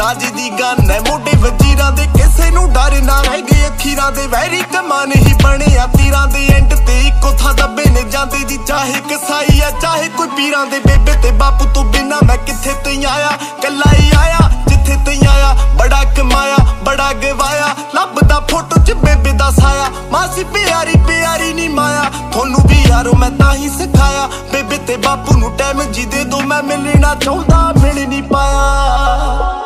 राजे दी gun है मोटे वजीरां दे किसे नूं डर ना रह गए अखीरां दे वैरी कमान ही बने आ तीरां दे एंड ते इको था दबे ने जांदे जी चाहे कसाई आ चाहे कोई पीरां दे बेबे ते बापू तो बिना मैं किथे तई आया कल्ला ही आया जिथे तई आया बड़ा कमाया बड़ा गवाया लभदा फोटो च बेबे दा साया मासी प्यारी प्यारी नी माया थोनू भी यारो मैं ताही सिखाया बेबे ते बापू नू टाइम जी दे दो मैं मिलना चाहुंदा मिल नहीं पाया।